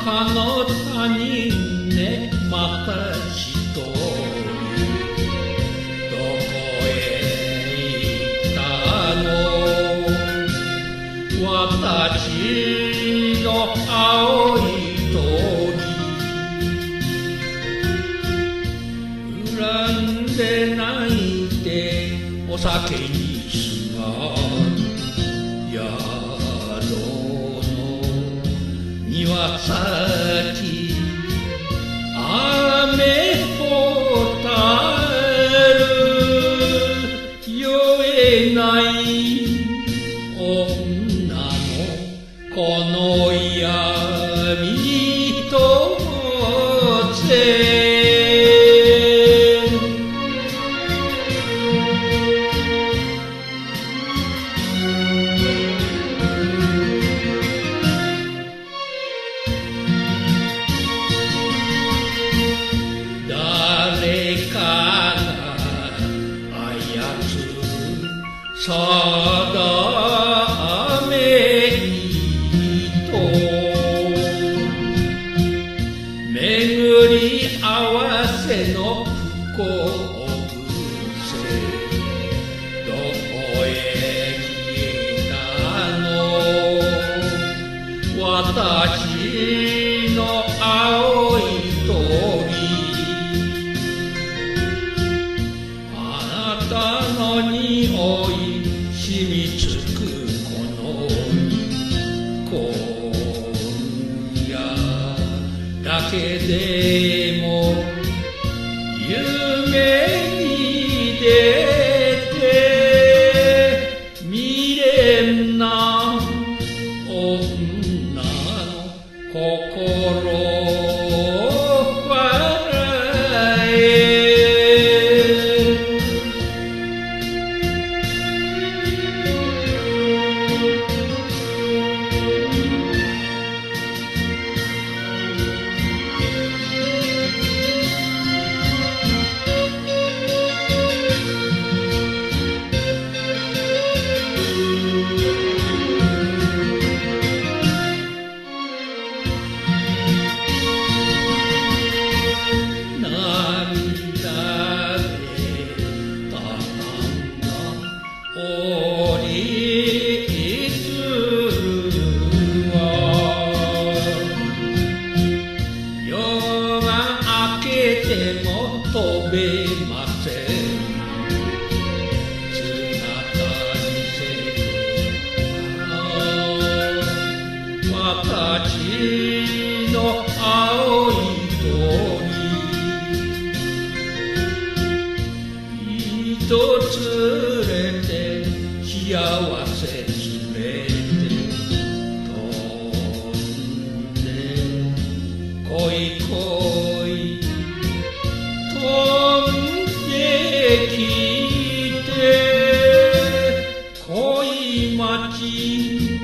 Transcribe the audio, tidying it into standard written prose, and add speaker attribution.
Speaker 1: 赤の他人ねまた一人どこへ行ったの私の青い鳥恨んで泣いてお酒にすがる宿の庭先雨ほたる酔えない女のこの闇とぜ誰かが操る定め糸巡り合わせの不幸癖どこへ消えたの私の青い鳥あなたの匂い染みつくこの今夜だけでも夢に出て未練な女の心を笑え飛べません姿見せて私の青い鳥糸連れて幸せ連れて飛んで恋恋飛んできて恋町